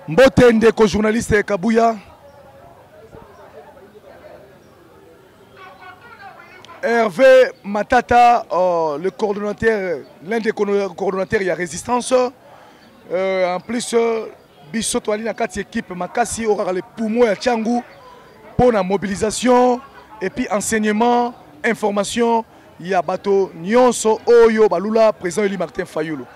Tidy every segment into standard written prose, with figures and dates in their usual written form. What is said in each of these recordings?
Mbote ndeko journaliste Kabuya. Hervé Matata, le coordonnateur, l'un des coordonnateurs, il y a résistance. En plus, Bisso Toali na kati équipe Makasi aura les poumons à Tchangou pour la mobilisation et puis enseignement, information. Il y a bateau Nyonso Oyo Balula, président Eli Martin Fayulu.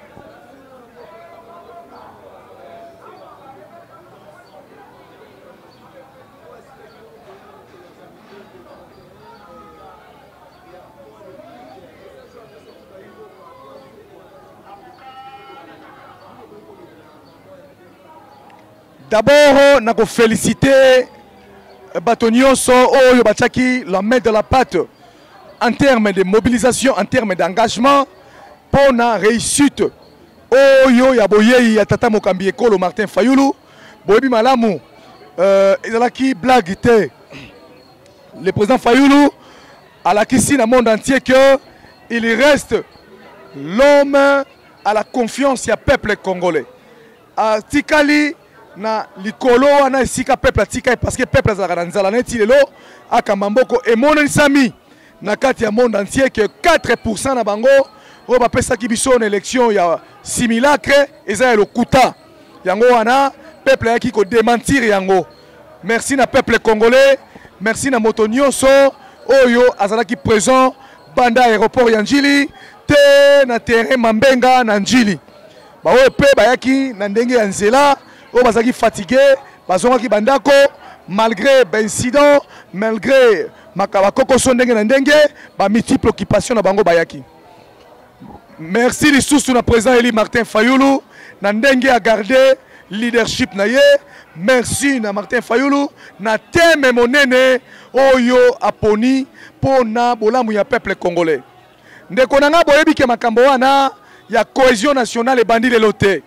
D'abord, nous avons félicité Batonioso Oyo Bachaki, la main de la pâte en termes de mobilisation, en termes d'engagement pour la réussite. Oyo Yaboye Yatata Mokambi Ekolo Martin Fayulu, Boebi Malamu, Ezalaki blague était le président Fayulu à la Kissi dans le monde entier qu'il reste l'homme à la confiance du peuple congolais. À Tikali, na likolo wana esika peuple atika parce que peuple azalaka na nzala neti lelo akambamboko emonani na kati ya monde entier que 4% na bango oyo bapesaki biso na élection ya simulacre eza ya lokuta yango wana peuple ayaki kodementir yango. Merci na peuple congolais, merci na moto nyonso oyo azalaki présent banda aéroport ya Njili te na terrain Mambenga na Njili baoyo pe bayaki na ndenge ya nzela. Bazaki fatigué, bazongaki bandako malgré incident, malgré makabakoko sondenge na ndenge, ba multiple occupation na bango bayaki. Merci les sous na président Eli Martin Fayulu na ndenge a garder leadership na ye. Merci na Martin Fayulu na teme monene oyo aponi pona bolamu ya peuple congolais. Ndeko nanga boyebi ke makambo wana ya cohésion nationale ebandi lelo te.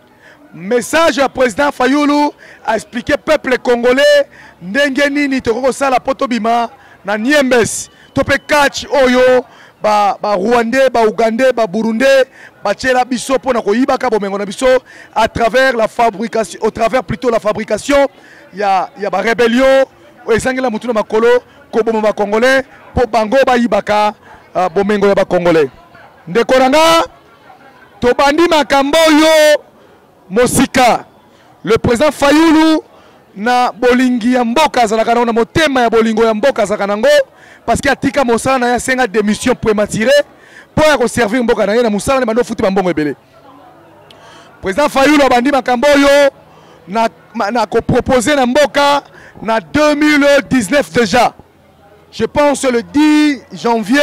Message à président Fayulu a expliqué peuple congolais ndenge nini toko sala potobima na Niembes tope catch oyo ba Rwandais ba Ougandais ba Burundais ba tchela biso pona ko yibaka bomengo na biso à travers la fabrication, au travers plutôt la fabrication ya ba rébellion ezangela mutuna makolo ko bomba ba congolais po bango ba yibaka bomengo ya ba congolais. Ndeko nanga to bandi makambo yo Mosika, le président Fayulu na bolingi ya mboka azalaka na motema ya bolingo ya mboka azalaka nango parce que atika mosala na ya senga démission prématurée pour ya servir mboka na ye na musala ne bando futi ba mbongo ebele. Président Fayulu abandi makambo yo na ko proposer na mboka na 2019 déjà. Je pense le 10 janvier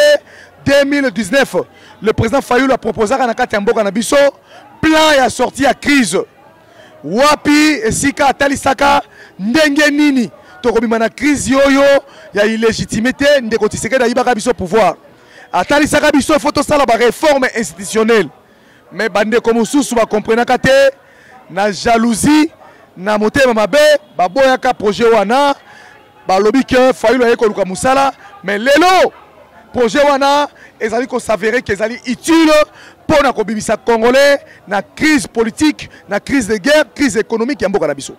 2019, le président Fayulu a proposé na kati ya mboka na biso plan ya sortie à crise. Wapi esika atalisaka ndenge nini tokobima na crise yoyo ya illégitimité ndeko Tshisekedi ayibaka biso pouvoir. Atalisaka biso faut tosala ba réforme institutionnelle. Mais bandeko mosusu ba comprenaka te na jalousie na motema mabe baboyaka projet wana balobi ke Fayulu ayeko luka musala mais lelo projet wana ezali ko s'avérer que ezali utile pour na kobibisa congolais na crise politique, na crise de guerre, crise économique ya mboka na biso.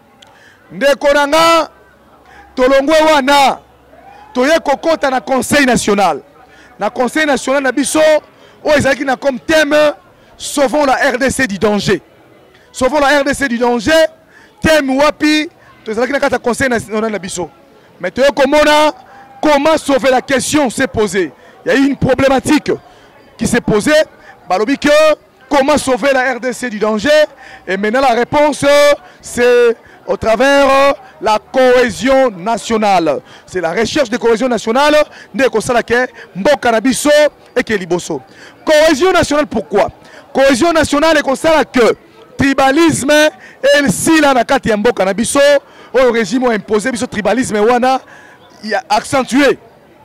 Ndeko nanga tolongwe wana toye kokota na conseil national. Na conseil national na biso o ezalaki na comme thème sauvons la RDC du danger. Sauvons la RDC du danger. Thème wapi tozalaki na kata conseil national na biso. Mais toye komona comment sauver la question s'est posée. Il y a eu une problématique qui s'est posée. Balobi que comment sauver la RDC du danger? Et maintenant la réponse c'est au travers la cohésion nationale. C'est la recherche de cohésion nationale de Kosalake, Mboka Nabiso et Keliboso. Cohésion nationale pourquoi? Cohésion nationale est constat que tribalisme et le sila nakati ya Mboka Nabiso au régime imposé biso tribalisme wana accentué.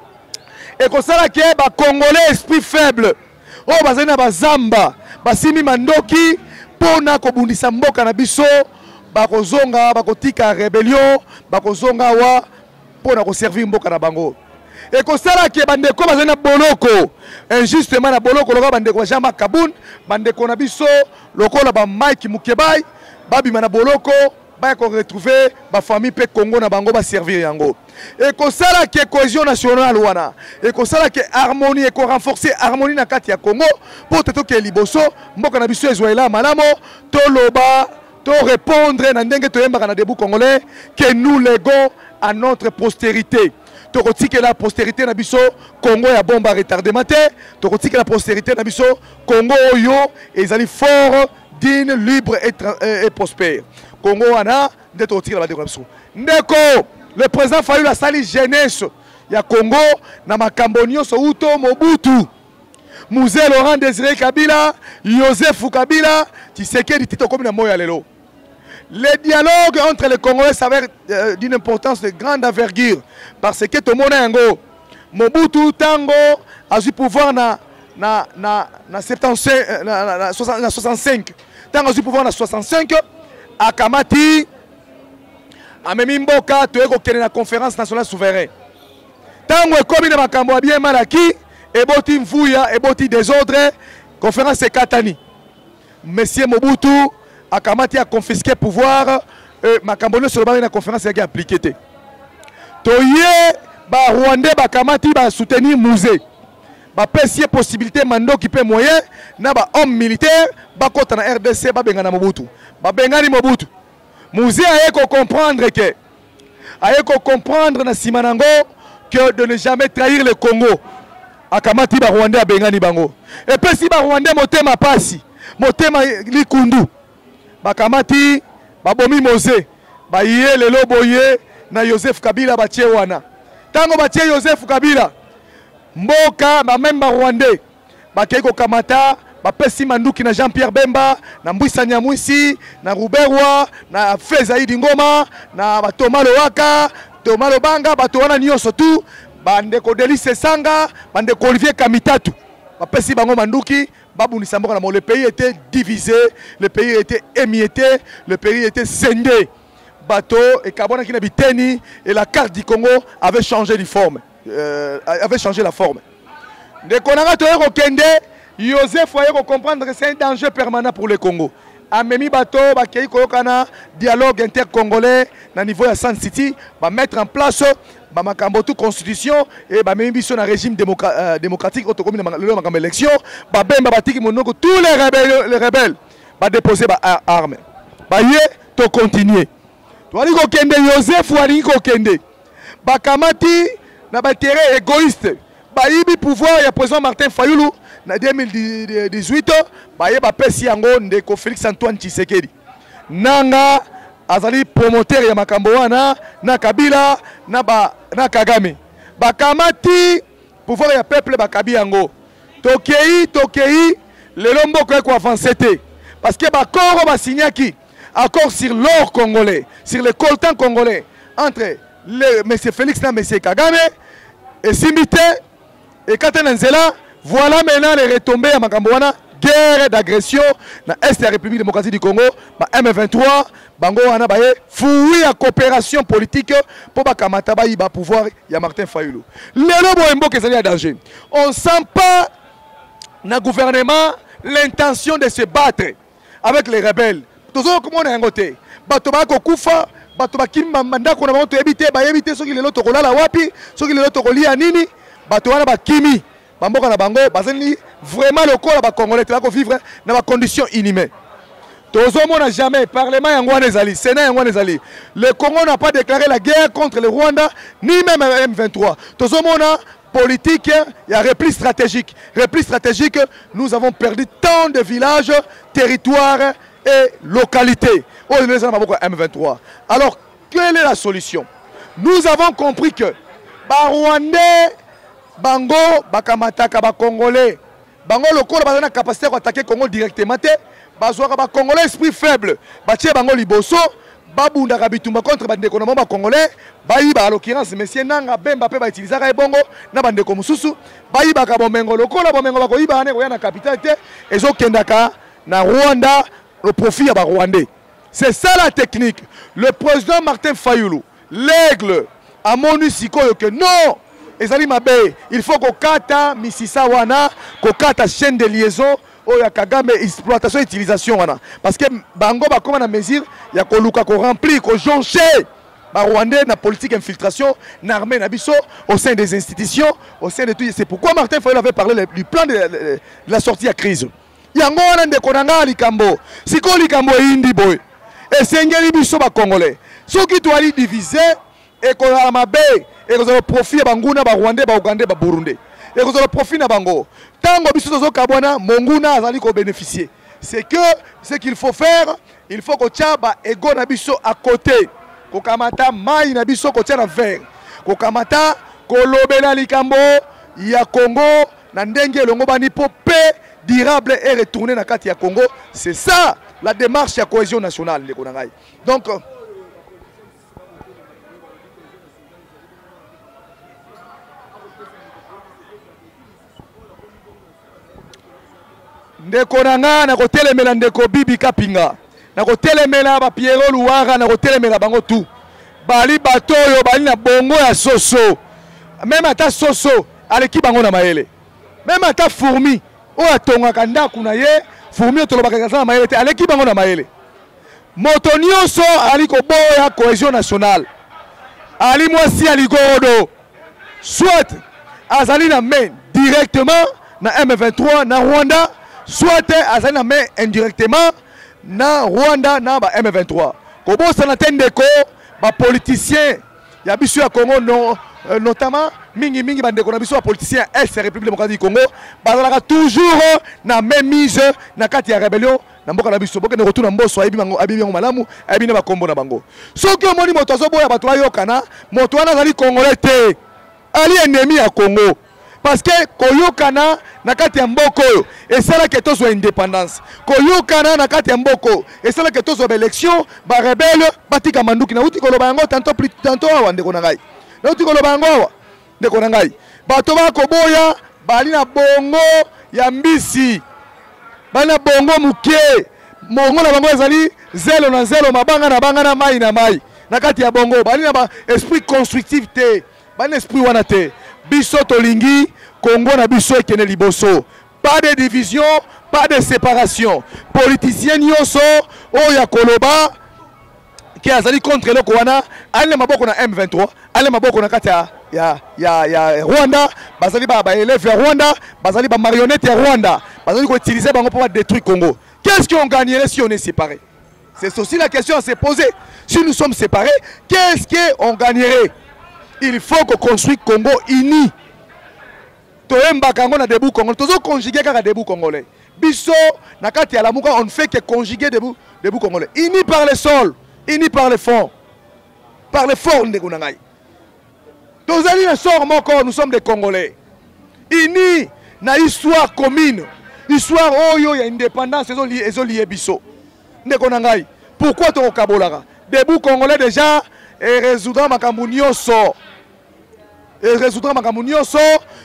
Et constat que ba Congolais esprit faible. Oh bazana bazamba basimi mandoki pona kobundisa mboka na biso bakozonga bakotika rébellion bakozonga wa pona ko servir mboka na bango et kosala ke bandeko bazana boloko injustement na boloko loka bandeko Jean Makabun bandeko na biso lokola ba Mike Mukebai babi mana boloko ba ko retrouver ba famille pe Congo na bango ba servir yango et ko sala ke cohésion nationale wana et ko sala ke harmonie et ko renforcer harmonie na kati ya Congo pour te toke liboso mboka na biso ezwaila malamo to loba to répondre na ndenge to yembaka na debout congolais que nous léguons à notre postérité. Tokotike la postérité na biso Congo ya bomba retardement te tokotike la postérité na biso Congo oyo ezali fort digne libre et prospère Congo wana nde tokotike la badeko na biso ndeko le président Fayulu la sali jeunesse ya Congo na makambo nyonso uto Mobutu Mzee Laurent Désiré Kabila Joseph Kabila Tshisekedi tito komi na moya lelo. Les dialogues entre les Congolais s'avèrent d'une importance de grande envergure parce que tout le monde yango Mobutu tango a eu pouvoir na 65 tango a eu pouvoir na 65 à Kamati a memi mboka to eko kene na conférence nationale souveraine tango ekomi na makambo ya bien malaki eboti mvuya eboti désordre conférence ekatani Monsieur Mobutu Akamati a confisqué pouvoir makambo sur le na conférence qui a appliqué toye ba Rwandais ba Kamati ba soutenir musée ba pesier possibilité mando qui peut moyen na ba homme militaire ba kota na RDC ba bengana Mobutu ba bengani Mobutu musée a comprendre que comprendre na simanango que de ne jamais trahir le Congo Akamati ba Rwandais a bengani bango et puis si ba Rwandais motema pasi motema likundu Bakamati babomi Mose baye lelo boye na Joseph Kabila batie wana tango batie Joseph Kabila mboka ba même ba Rwandais bakei ko kamata bapesi manduki na Jean-Pierre Bemba na Mbwisa Nyamwisi na Ruberwa na Fezaidi Ngoma na Batoma Lowaka Toma Lobanga bato wana nyonso tu bandeko Delice Sanga bandeko Olivier Kamitatu bapesi bango manduki. Le pays était divisé, le pays était émietté, le pays était scindé. Bateau et Kabona qui n'habiteni et la carte du Congo avait changé de forme, avait changé la forme. De Konanga Toyero Kende, Joseph Foyer comprendre que c'est un danger permanent pour le Congo. Amemi Bateau, Bakei Koyokana, dialogue intercongolais, na niveau de San City, va mettre en place Bamakambotu constitution et même biso na régime démocratique autocommune de l'élection bemba batiki monoko tous les rebelles va déposer ba armes ba yé to continuer to ali ko kende Joseph ali ko kende bakamati na ba terrain égoïste ba yibi pouvoir ya président Martin Fayulu na 2018 ba yé ba pesi yango ndeko Félix Antoine Tshisekedi nanga azali promoteur ya makambo wana na Kabila na Kagame bakamati pouvoir ya peuple bakabi yango tokei lelo mboko ko avancer te parce que bakoro ba signaki accord sur l'or congolais sur le coltan congolais entre monsieur Félix na monsieur Kagame et Simité et Katenenzela voilà maintenant les retombées ya makambo wana guerre d'agression dans l'Est de la République démocratique du Congo, M23, Bango wana baye fouille à coopération politique pour bakamata bayi ba pouvoir ya Martin Fayulu. Lelo boembo que ça y a danger. On sent pas na gouvernement l'intention de se battre avec les rebelles. Tozo comment on a ngoté. Bato ba ko kufa, bato ba kimba mandako na bantu ebité ba ebité soki lelo to kolala wapi, soki lelo to kolia nini, bato wana ba kimi. Bamboka na bango bazali vraiment le corps ba congolais tu vas vivre dans des conditions inhumaines. Tozo mona jamais parlement yango ezali, Sénat yango ezali. Le Congo n'a pas déclaré la guerre contre le Rwanda ni même M23. Tozo mona politique, il y a repli stratégique. Repli stratégique, nous avons perdu tant de villages, territoires et localités. Oh, les M23. Alors, quelle est la solution? Nous avons compris que Rwandais Bango, Bakamataka, Congolais, Bango, le Congo a la capacité d'attaquer le Congo directement. Bazoaka, Congolais, esprit faible. Baché Bango Liboso, Babunda Rabitumba contre Bandekonomo, Congolais, Baïba, à l'occurrence, Monsieur Nanga, Bemba, peut utiliser Bongo, Nabandeko Mususu, Baïba, Kabomengo, le Congo, Bomengo, Bakoïba, la capitale, et Zokendaka, na Rwanda, le profit à Rwandais. C'est ça la technique. Le président Martin Fayulu, l'aigle, a monu sikoyo que non! Il faut que Kata Misisa Wana, que Kata chaîne de liaison oyo ya Kagame exploitation utilisation wana parce que bango ba comme na mesure ya ko luka ko remplir ko joncher ba Rwandais na politique infiltration na armée na biso au sein des institutions au sein de tout. C'est pourquoi Martin Fayulu avait parlé du plan de la sortie à crise. Yango wana ndeko nanga likambo siko likambo indi boy esengeli biso ba congolais soki to ali diviser et ko la mabe et ko zo profit banguna ba Rwandais ba Ougandais ba Burundais et ko zo profit na bango tango biso zo kabwana monguna azali ko bénéficier. C'est que ce qu'il faut faire, il faut que tchaba ego na biso à côté ko kamata mai na biso ko tchana vers ko kamata ko lobela likambo ya Congo na ndenge longo bani po pe durable et retourner na kati ya Congo. C'est ça la démarche de la cohésion nationale. Donc, ndeko nanga na kotelemela ndeko Bibi Kapinga na kotelemela ba Pierrot Luara na kotelemela bango tout bali batoyo bali na bongo ya soso même ata soso aleki bango na mayele même ata fourmi o atongaka ndaku na ye fourmi otolobaka kaza na mayele te aleki bango na mayele moto nyonso ali koboya cohésion nationale ali mwasi aligorodo soit azali na main directement na M23 na Rwanda soit azali na main indirectement na Rwanda na ba M23 kobosa na tendeko ba politiciens ya biso ya Congo notamment mingi bandeko na biso ba politiciens est République démocratique du Congo bazalaka toujours na même mise na kati ya rébellion na mboka na biso boke ne retourna mboso ayibi bango abibi bango malamu ayibi na ba kombo na bango soki omoni moto azoboya bato ayokana moto wana azali congolais te ali ennemi ya Congo parce que koyokana na kati ya mboko oyo esala ke tozwa indépendance koyokana na kati ya mboko esala ke tozwa élection ba rebelle batika manduki na uti koloba yango tantôt awa ndeko na ngai na uti koloba yango awa ndeko na ngai bato bakoboya bali na bongo ya mbisi bali na bongo muke mongo na bango ezali zelo na zelo mabanga na mai na mai na kati ya bongo bali na ba esprit constructif te bali na esprit wana te biso tolingi Congo na biso ekene liboso pas de division pas de séparation politicien nyonso oya koloba qui azali contre le Kouana ale maboko na M23 ale maboko na kati ya Rwanda bazali ba élève ya Rwanda bazali ba marionnette ya Rwanda bazali ko utiliser bango pour détruire Congo. Qu'est-ce qu'on gagnerait si on est séparés? C'est aussi la question à se poser. Si nous sommes séparés, qu'est-ce qu'on gagnerait? Il faut qu'on construise Congo uni. Toemba Congo na debout Congo. Tozo conjuguer kaka debout congolais. Biso na kati ya lamuka on ne fait que conjuguer debout congolais. Unis par le sol, unis par le fond. Par le fond de Kunangai. Tozali na sort moko, nous sommes des Congolais. Unis na histoire commune. Histoire oyo ya indépendance ezoli biso. Ndeko nangai. Pourquoi to kabolaka? Debout congolais déjà et résoudra makambo nyonso. Et résoudra makambo nyonso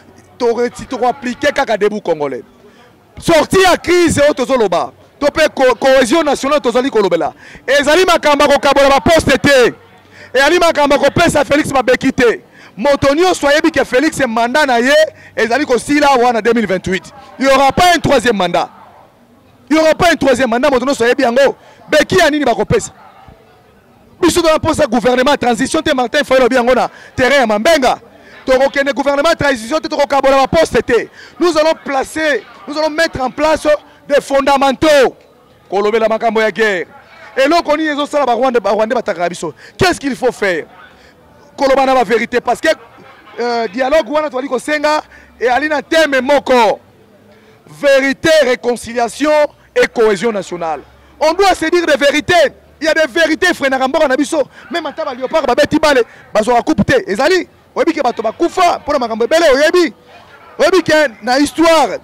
to appliquer kaka debout congolais. Sortir à crise au tozoloba. Topé cohésion nationale tozali kolobela. Ezali makamba ko kabola ba poste te. Et ali makamba ko pesa Félix Mabekite. Motonio soyebi que Félix est mandat na ye ezali ko sila wana 2028. Il n'y aura pas un troisième mandat. Il n'y aura pas un troisième mandat motonio soyebi yango. Beki anini ba ko pesa. Biso dans la poste gouvernement transition te Martin Fayulu biango na terrain ya Mambenga. Tokokene gouvernement transition te tokokabola ba poste te. Nous allons mettre en place des fondamentaux. Kolobela makambo ya guerre. Et là on y est sala ba Rwanda bataka biso. Qu'est-ce qu'il faut faire? Kolobana la vérité parce que dialogue wana toali ko senga et alina thème moko vérité, réconciliation et cohésion nationale. On doit se dire des vérités. Il y a des vérités frère Nakambo na biso même ata ba léopard ba beti bale bazo coupe te ezali oyebi ke bato ba kufa pour makambo belé oyebi ke na histoire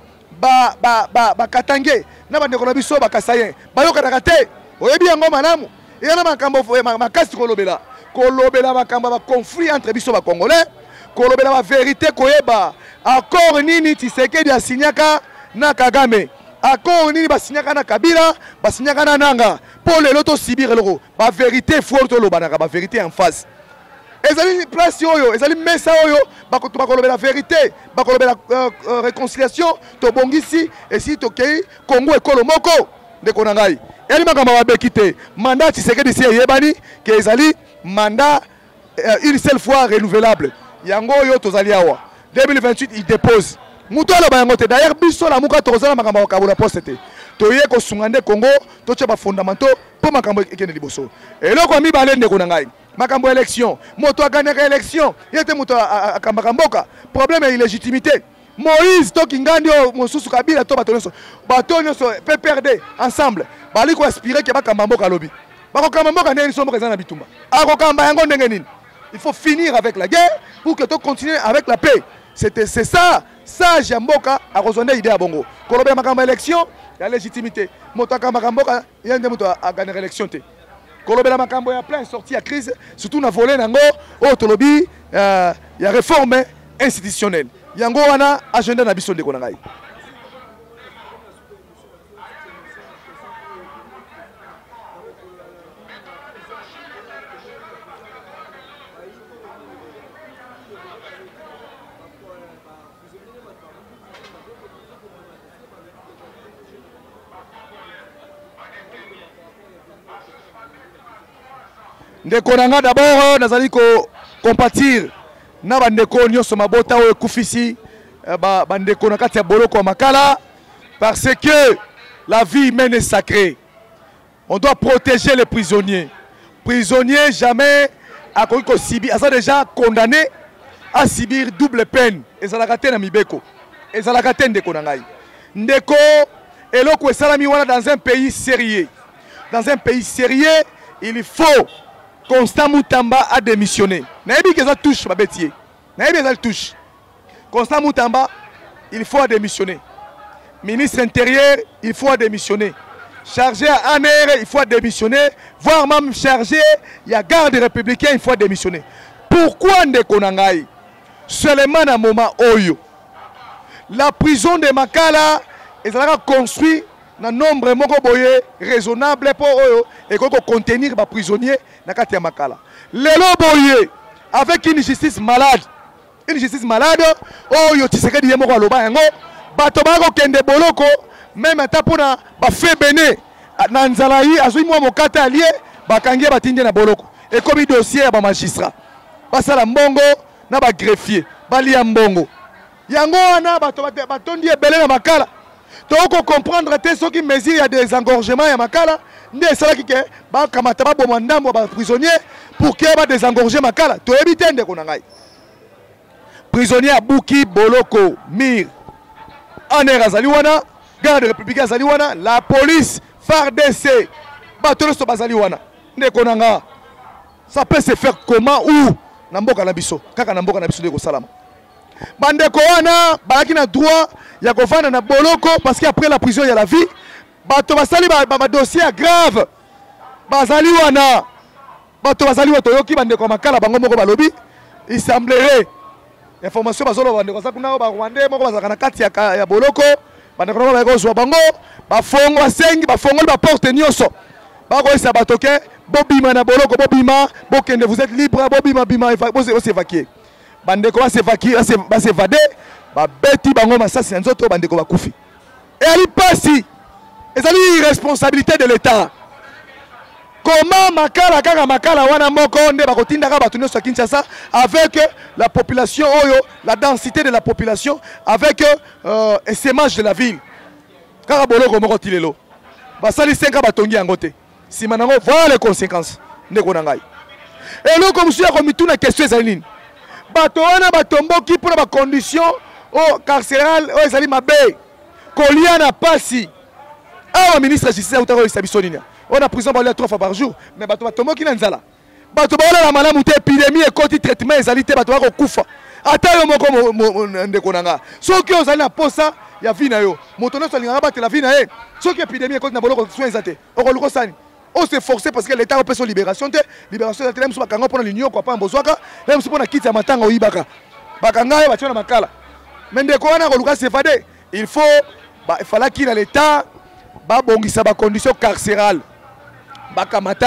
ba katange na bandeko na biso ba kasayen bayoka na kate oyebi yango malamu yana makambo makasi kolobela makambo ba conflit entre biso ba congolais kolobela ba vérité koyeba accord nini Tshisekedi asinyaka na Kagame accord nini basinyaka na Kabila basinyaka na Nanga pour le loto sibir loko ba vérité faut to lobanaka ba vérité en face ezali place oyo ezali mesa oyo bakolobela vérité bakolobela réconciliation tobongisi esi tokei Congo ekolo moko ndeko na ngai eli makambo babeki te mandat Tshisekedi si eyebani ke ezali mandat une seule fois renouvelable yango oyo tozali awa 2028 il dépose muto aloba yango te d'ailleurs biso la muka tozala makambo kabola poste te toye kosunga nde Congo toche ba fondamentaux po makambo ekende liboso eloko mibale ndeko na ngai makambo élection moto a gagné élection yete moto akambaka mboka problème ya illégitimité Moïse Tokingandi mosusu Kabila to bato nyonso PPRD ensemble bali ko aspirer ke bakamba mboka lobi bakokamba mboka ndenge so mboka na bitumba akokamba yango ndenge nini il faut finir avec la guerre pour que to continuer avec la paix c'est ça sage ya mboka akozonde idée ya bongo kolobe makambo élection ya légitimité moto akambaka mboka yende moto a gagné élection te kolobela makambo ya plein sortie à crise surtout na volet nango tolobi ya réforme institutionnelle yango wana agenda na biso ndeko na ngai ndeko na nga d'abord nazali ko compatir na bandeko nyonso mabota oyo ekufisi bandeko na kati ya boloko ya makala parce que la vie humaine est sacrée. On doit protéger les prisonniers. Prisonnier jamais a sibi, a déjà condamné à subir double peine. Ezalakate na mibeko. Ezalakate ndeko na ngai. Ndeko eloko esalami wana dans un pays sérieux. Dans un pays sérieux, il faut Constant Moutamba a démissionné. Naïbi que ça touche ma bêtier. Naïbi que ça touche. Constant Moutamba, il faut démissionner. Ministre intérieur, il faut démissionner. Chargé à ANR, il faut démissionner. Voire même chargé, il y a garde républicain, il faut démissionner. Pourquoi Ndekonangaï? Seulement à un moment oyo. La prison de Makala, elle a construit un nombre raisonnable pour eux et contenir les prisonniers dans le Makala. Les loboye, avec une justice malade. Une justice malade, oh yo Tshisekedi yemoko aloba yango, bato bako kende boloko, même ata pona ba fait bene na nzalayi azui mwa mokata allié, bakangie batinde na boloko. Et comme dossier ya ba magistrat. Basala mbongo na ba greffier, bali ya mbongo. Yango wana bato batondi ebele na Makala. Toko comprendre te ceux qui mesure ya des engorgements ya Makala, nde salaki ke ba kamata ba bomandambo ba prisonnier pour que ba désengorger Makala. To ebite nde konangai. Prisonnier à Bouki, Boloko, Mir, ANR Azaliwana, garde républicain Azaliwana, la police, FARDC, Batolos Bazaliwana, Nekonanga. Ça peut se faire comment ou Namboka Nabiso, Kaka Namboka Nabiso de Salama. Bandeko wana, Balaki na droit, Yakovana na Boloko, parce qu'après la prison, il y a la vie. Bato Basali, dossier grave. Bazaliwana, Bato Bazaliwana, Toyoki, Bandeko Makala, Bangomoko Balobi, il semblerait. Information bazolo bandeko sakuna ba Rwanda moko bazaka na kati ya boloko bandeko ba ko zwa bango ba fongo asengi ba fongo ba porte nyonso ba ko isa batoke bobima na boloko bobima bokende vous êtes libre bobima bima vous s'évacuer bandeko ba s'évader ba beti bango masasi nzoto bandeko ba kufi et ali pasi ezali irresponsabilité de l'État. Comment Makala kaka Makala wana moko nde bakotinda ka batuno sa Kinshasa avec la population oyo, la densité de la population avec essaimage de la ville. Kaka boloko moko tilelo. Basali 5 batongi yango te. Sima nango voilà les conséquences ndeko na ngai. Et lo comme suya ko mituna question ezali nini? Bato wana batomboki pour ba condition au carcéral o ezali mabe. Kolia na pasi. Ah ministre justice utako isabiso nini? On a prison 3 fois par jour, mais bato batomo ki nanzala. Bato bala la malamu te épidémie et côté traitement ezalité bato bako kufa. Ata yo moko ndeko nanga. Soki ozali na posa ya vie na yo. Moto no salinga ba te la vie na ye. Soki épidémie et côté na boloko soins ezate. Okoluko sani. On s'est forcé parce que l'État a fait son libération te. Libération de même so bakango pona l'union kwa pa mbozwaka, même so pona kiti ya matanga oyibaka. Bakanga yo bationa makala. Mais ndeko wana koluka s'évader. Il faut il fallait qu'il a l'État ba bongisa ba conditions carcérales. Bakamata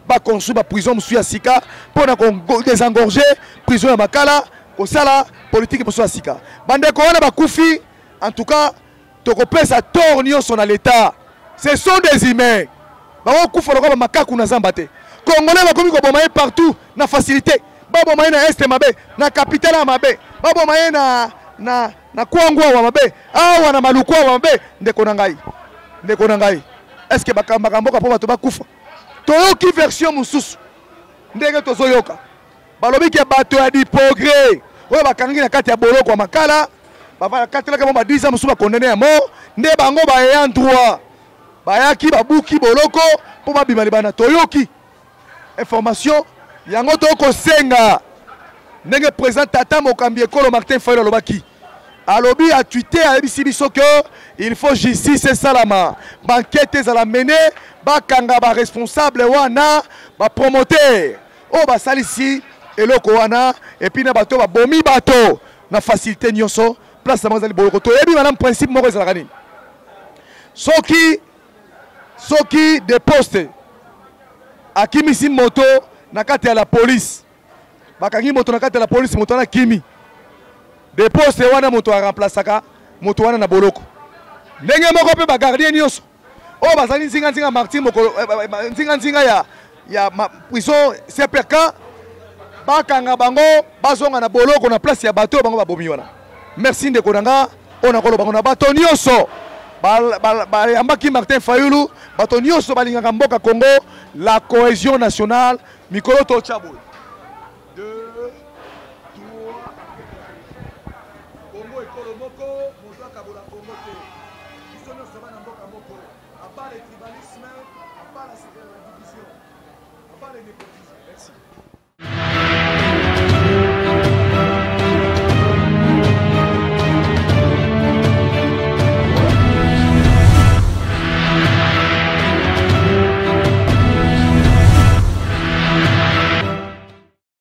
baconstruire baprison mosusu ya sika mpona kodésengorger prison ya makala kosala politique mosusu ya sika bandeko wana bakufi en tout cas tokopesa tort nyonso na l'état ce sont des humains bakokufa lokola bamakaku na zamba te congolais bakomi koboma ye partout na facilité baboma ye na este mabe na capitale ya mabe baboma ye na kwangu awa mabe awa na maluku awa mabe ndeko na ngai est-ce que bakamboka mpo bato bakufa toyoki version mosusu ndenge tozoyoka balobiki ya bato ya dipogre oyo bakangi na kati ya boloko ya makala bakatelaka mo ba 10 ans mosusu bakondane ya mort nde bango bayeya droit bayaki babuki boloko mpo babima libana toyoki information yango tokosenga ndenge président tata mokambi ekolo Martin Fayulu alobaki alobi a tweeté ayebisi biso que il faut justice esalama banquete ezala mene bakanga baresponsable wana bapromoteur oyo basalisi eloko wana epuis na bato babomi bato na facilité nyonso place nango ezali boloko toyebi malamu principe moko ezalaka nini soki de poste akimisi moto na kati ya la police bakangi moto na kati ya la police moto wana kimi de poste wana moto aremplaçaka moto wana na boloko ndenge moko mpe bagardien nyonso oyo bazali nzinga martir mokolo nzinga ya prison CPK bakanga bango bazonga na boloko na place ya bato bango babomi wana merci ndeko nanga ona kolo bango na bato nyonso bayambaki Martin Fayulu bato nyonso balingaka mboka Congo la cohésion nationale mikolo to chaboy 2 3 Congo ekolo moko moto akabola Congo te biso nyonso bana mboka moko à part le tribalisme à part la division à part le népotisme merci